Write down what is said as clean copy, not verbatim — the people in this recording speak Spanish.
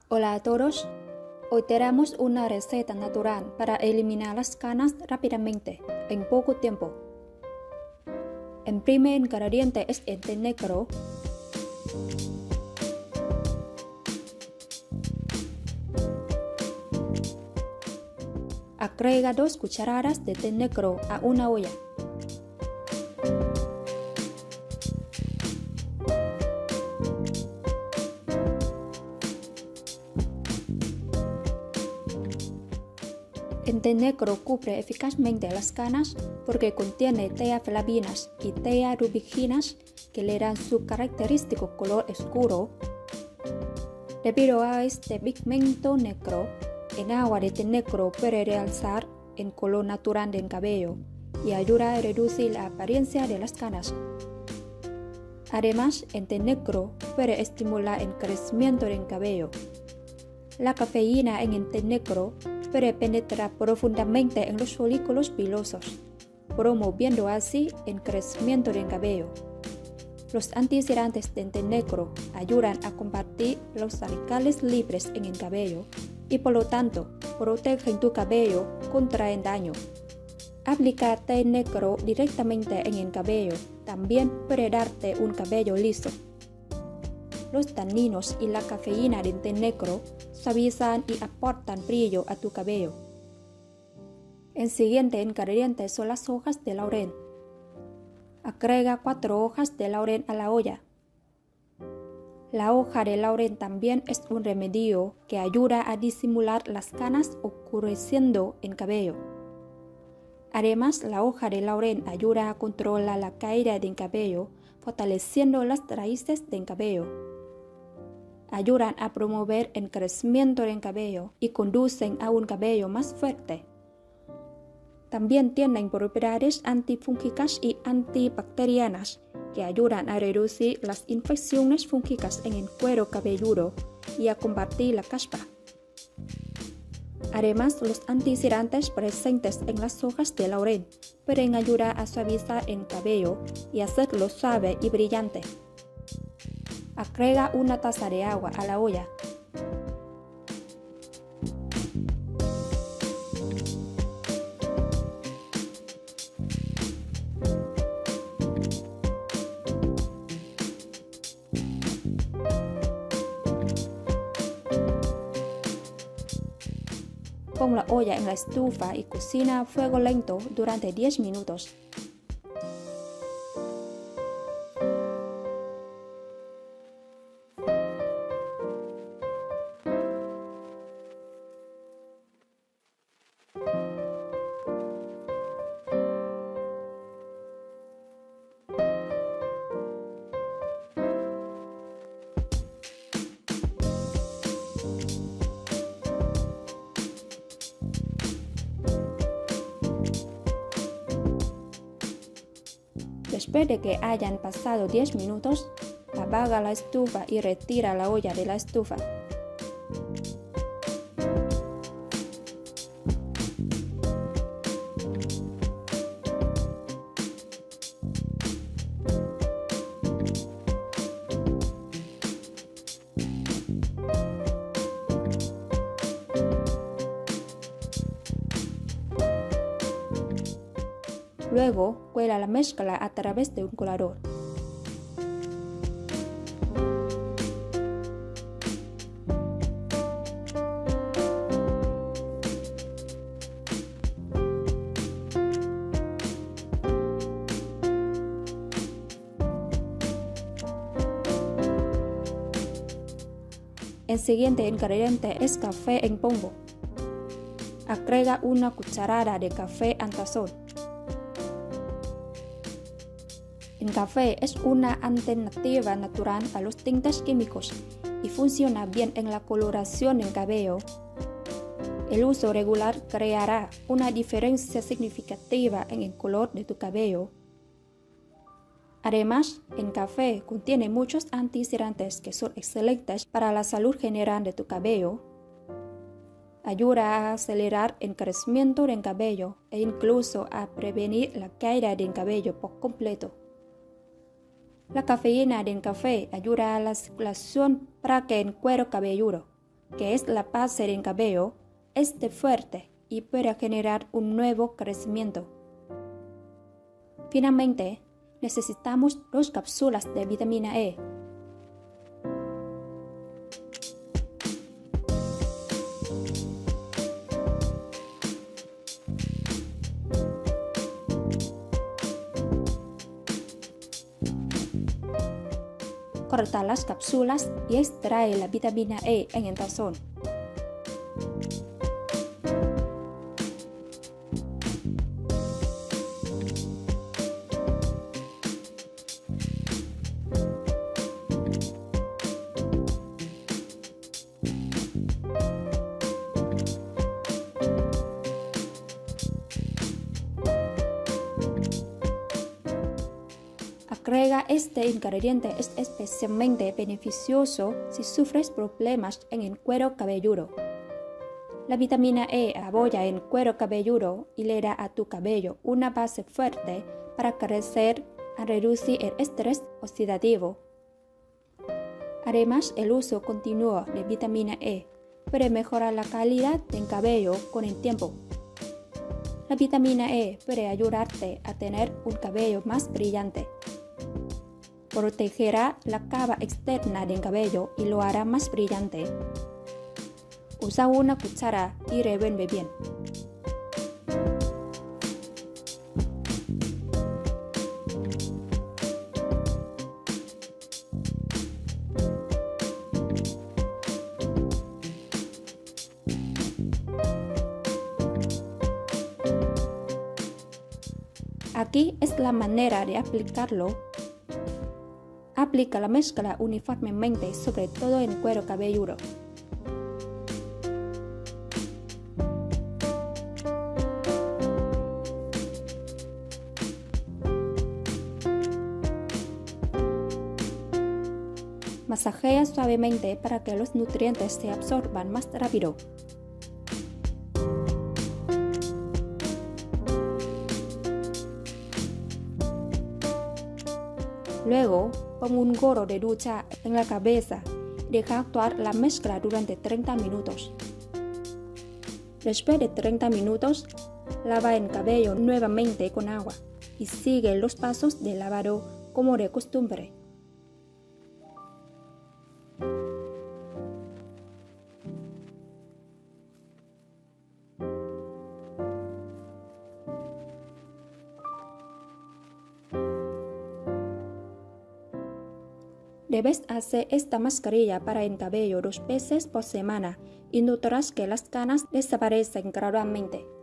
Hola a todos, hoy tenemos una receta natural para eliminar las canas rápidamente, en poco tiempo. El primer ingrediente es el té negro. Agrega 2 cucharadas de té negro a una olla. El té negro cubre eficazmente las canas porque contiene teaflavinas y tearubiquinas que le dan su característico color oscuro. Debido a este pigmento negro, el agua de té negro puede realzar el color natural del cabello y ayuda a reducir la apariencia de las canas. Además, el té negro puede estimular el crecimiento del cabello. La cafeína en el té negro puede penetrar profundamente en los folículos pilosos, promoviendo así el crecimiento del cabello. Los antioxidantes del té negro ayudan a combatir los radicales libres en el cabello y por lo tanto protegen tu cabello contra el daño. Aplicar té negro directamente en el cabello también puede darte un cabello liso. Los taninos y la cafeína del té negro suavizan y aportan brillo a tu cabello. El siguiente ingrediente son las hojas de laurel. Agrega 4 hojas de laurel a la olla. La hoja de laurel también es un remedio que ayuda a disimular las canas oscureciendo el cabello. Además, la hoja de laurel ayuda a controlar la caída del cabello, fortaleciendo las raíces del cabello. Ayudan a promover el crecimiento del cabello y conducen a un cabello más fuerte. También tienen propiedades antifúngicas y antibacterianas que ayudan a reducir las infecciones fúngicas en el cuero cabelludo y a combatir la caspa. Además, los antioxidantes presentes en las hojas de laurel pueden ayudar a suavizar el cabello y hacerlo suave y brillante. Agrega 1 taza de agua a la olla. Pon la olla en la estufa y cocina a fuego lento durante 10 minutos. Después de que hayan pasado 10 minutos, apaga la estufa y retira la olla de la estufa. Luego, cuela la mezcla a través de un colador. El siguiente ingrediente es café en polvo. Agrega 1 cucharada de café en tazón. El café es una alternativa natural a los tintes químicos y funciona bien en la coloración del cabello. El uso regular creará una diferencia significativa en el color de tu cabello. Además, el café contiene muchos antioxidantes que son excelentes para la salud general de tu cabello. Ayuda a acelerar el crecimiento del cabello e incluso a prevenir la caída del cabello por completo. La cafeína del café ayuda a la circulación para que el cuero cabelludo que es la base del cabello, esté fuerte y pueda generar un nuevo crecimiento. Finalmente, necesitamos 2 cápsulas de vitamina E. Corta las cápsulas y extrae la vitamina E en el tazón. Agrega este ingrediente, es especialmente beneficioso si sufres problemas en el cuero cabelludo. La vitamina E apoya el cuero cabelludo y le da a tu cabello una base fuerte para crecer y reducir el estrés oxidativo. Además, el uso continuo de vitamina E puede mejorar la calidad del cabello con el tiempo. La vitamina E puede ayudarte a tener un cabello más brillante. Protegerá la capa externa del cabello y lo hará más brillante. Usa una cuchara y revuelve bien. Aquí es la manera de aplicarlo. Aplica la mezcla uniformemente sobre todo el cuero cabelludo. Masajea suavemente para que los nutrientes se absorban más rápido. Luego, pon un gorro de ducha en la cabeza y deja actuar la mezcla durante 30 minutos. Después de 30 minutos, lava el cabello nuevamente con agua y sigue los pasos de lavado como de costumbre. Debes hacer esta mascarilla para el cabello 2 veces por semana y notarás que las canas desaparecen gradualmente.